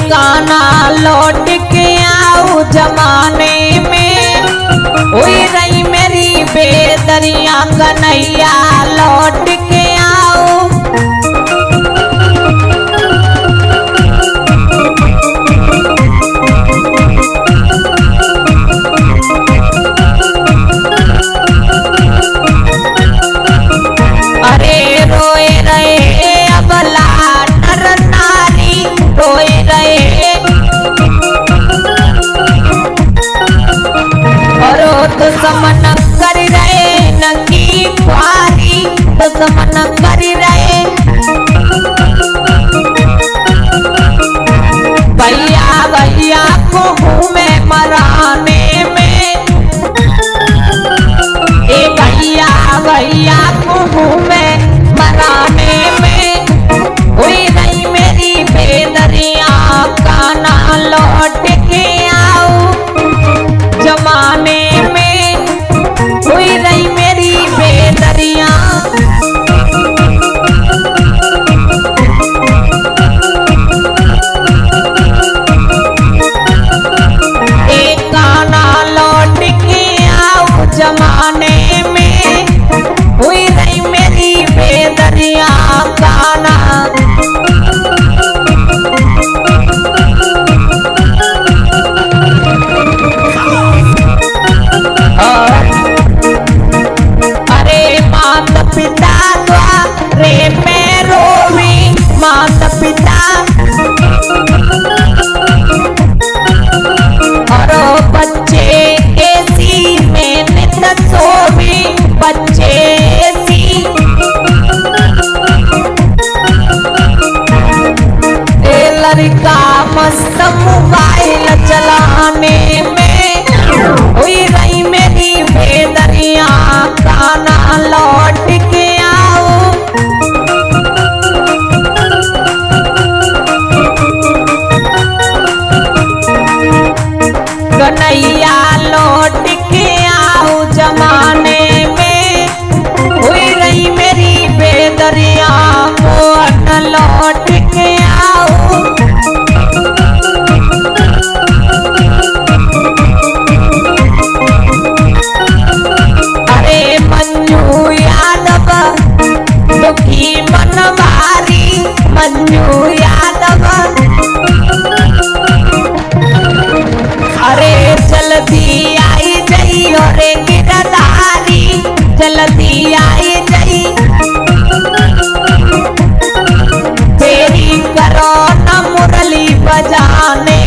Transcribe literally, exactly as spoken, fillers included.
गाना लौट के आऊ जमाने में, हुई रही मेरी बेदरिया कन्हैया लौट के आओ। अरे रोए रहे अबला नर नारी, रोए रहे और दुश्मन कर रहे नकी ख्वारी, दुश्मन कर रहे। भैया भैया को हूँ मैं मराने में, ए भैया भैया को हूँ मैं मराने में, हुई नहीं मेरी बेदरिया गाना लौट के आओ जमाने में, हुई रही मेरी बेदरिया। एक गाना लौट के आओ जमाने में, हुई रही मेरी बेदरिया गाना। माता पिता द्वारे मैं रोवी, माता पिता और बच्चे ऐसी में नित सोवी, बच्चे ऐसी ए लड़का मस्त मोबाइल चलाने में, हुई रही मेरी बेदरिया गाना लौट के आओ। कन्हैया लौट के आओ जमाने में, हुई रही मेरी बेदरिया मोहन लौट के आओ। अरे मंजू यादव दुखी मनवारी, मंजू यादव अरे जल्दी आई जई और गिरधारी, जल्दी आई जई तेरी करो न मुरली बजाने